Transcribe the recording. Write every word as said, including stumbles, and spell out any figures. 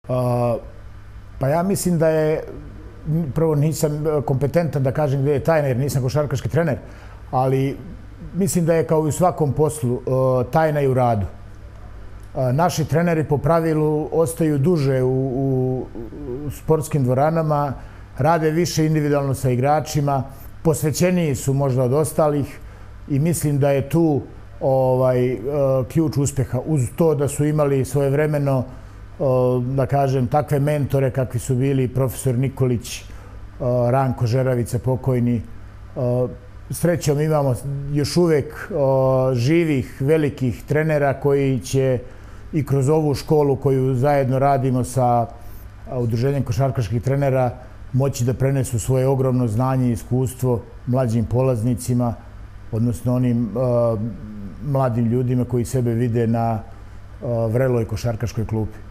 Pa ja mislim da je, prvo nisam kompetentan da kažem gde je tajna jer nisam košarkaški trener, ali mislim da je kao i u svakom poslu tajna i u radu. Naši treneri po pravilu ostaju duže u, u, u sportskim dvoranama, rade više individualno sa igračima, posvećeniji su možda od ostalih i mislim da je tu ovaj, ključ uspeha. Uz to da su imali svojevremeno, da kažem, takve mentore kakvi su bili profesor Nikolić, Ranko Žeravica pokojni. Srećom imamo još uvek živih, velikih trenera koji će i kroz ovu školu koju zajedno radimo sa Udruženjem košarkaških trenera moći da prenesu svoje ogromno znanje i iskustvo mlađim polaznicima, odnosno onim mladim ljudima koji sebe vide na vreloj košarkaškoj klupi.